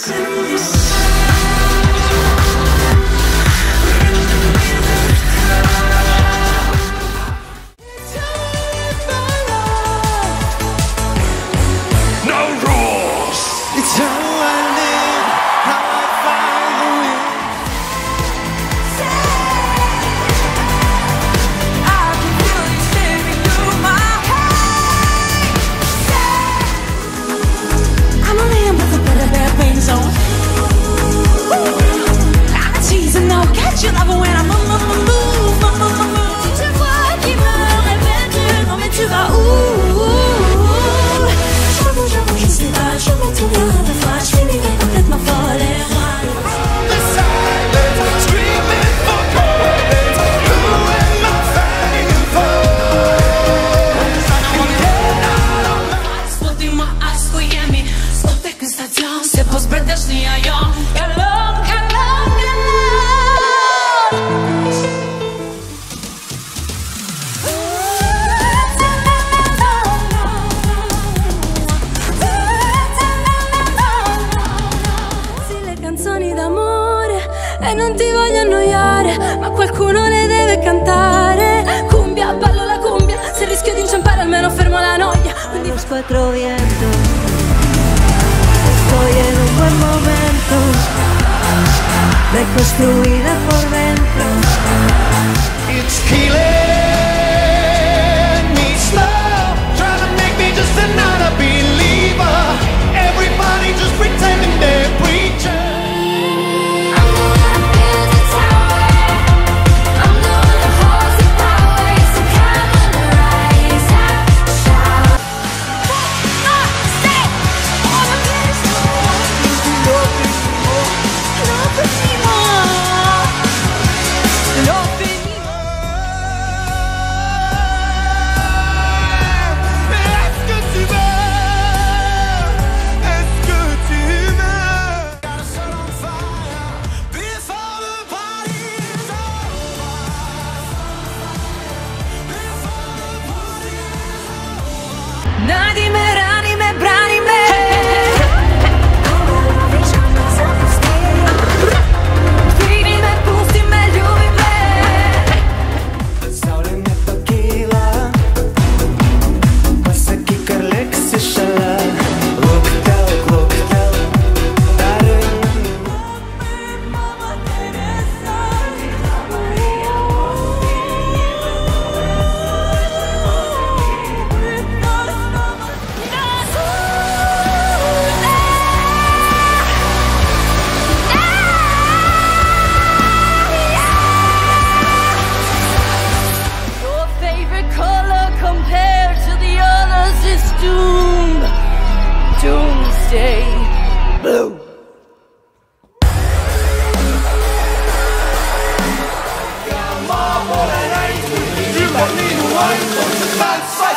You love it when I move. Tu vois qui me répète le nom, mais tu vas où? J'avoue, je sais pas, je m'en souviens de fois, je finirai complètement folle et rare. The silence, screaming for pardon. Who am I fighting for? Ascolti ma ascoltami, ascolta questa canzone, se può sperdersi a io. E non ti voglio annoiare, ma qualcuno le deve cantare. Cumbia, ballo la cumbia, se rischio di inciampare almeno fermo la noia. Quindi los cuatro vientos, estoy en un buen momento, reconstruida por dentro. It's killing me slow, trying to make me just another believer. Everybody just pretending they're preachers. Nadime, ranime, branime. Finime, pustime, ljubime. Stavljam tequila, pa se kikar lek se šala. Loktel, Mamma Teresa, Maria. Your favorite color compared to the others is doom. Doomsday blue. You got me the one,